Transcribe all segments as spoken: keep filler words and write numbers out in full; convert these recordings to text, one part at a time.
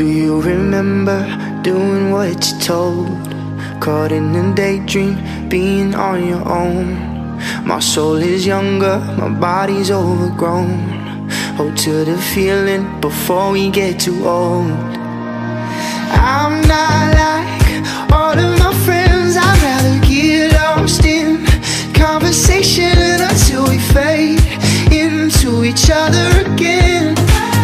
Do you remember doing what you told? Caught in a daydream, being on your own. My soul is younger, my body's overgrown. Hold to the feeling before we get too old. I'm not like all of my friends. I'd rather get lost in conversation until we fade into each other again.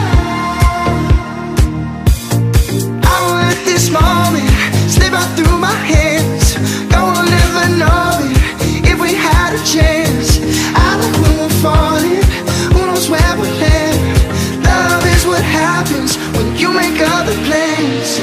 I won't let this moment slip out through my hands. No one will ever know it if we had a chance. I like when we're falling, who knows where we'll land. Love is what happens when you make other plans.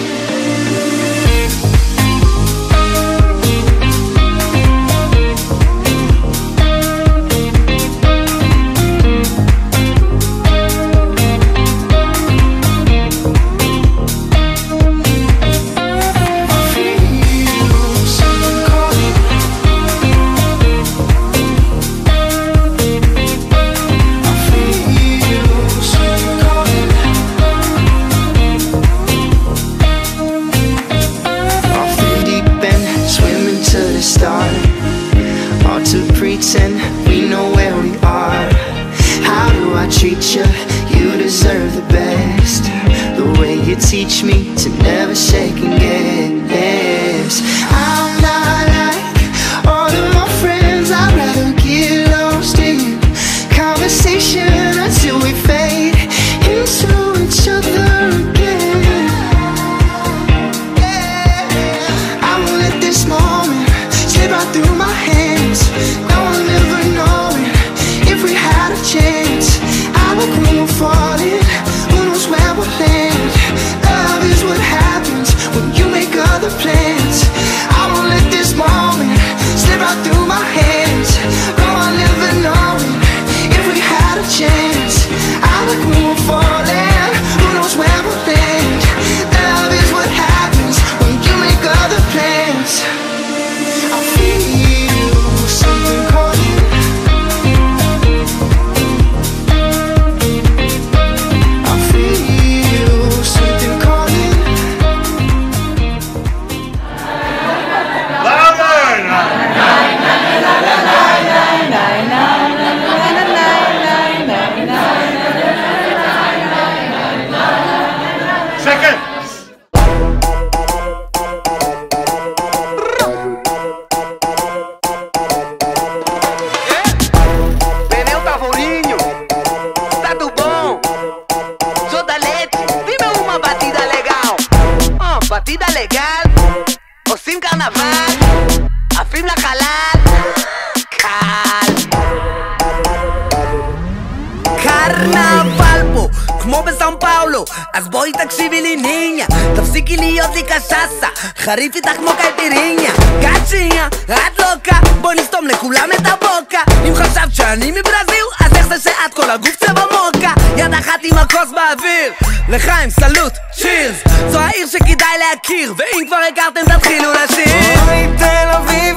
Hard to pretend we know where we are. How do I treat you? You deserve the best. The way you teach me to never second guess. I'm not like all of my friends. I'd rather get lost in conversation until we fade into each other again. I won't let this moment slip right through my hands. No one will ever know it if we had a chance. I look when we're falling, who knows where we'll land. Love is what happens when you make other plans. I won't let this moment slip right through my hands. No one will ever know it if we had a chance. I look when we're falling, who knows where we'll land. Love is what happens when you make other plans. I feel something calling. I feel something calling. Second. Batida legal, עושים קרנבל, עפים לחלל, קל. קרנבל פה, כמו בסאו פאולו, אז בואי תקשיבי לי ניניה, תפסיקי להיות לי קשסה, חריף איתך כמו קייפיריניה. קצ'יניה, את לוקה, בואי נסתום לכולם את הבוקה. אם חשבת שאני מברזיל, אז איך זה שאת כל הגוף צבע מוקה? יד אחת עם הכוס באוויר, לחיים סלוט, צ'ירס. זו העיר שכדאי להכיר, ואם כבר הכרתם תתחילו לשיר. אוי תל אביב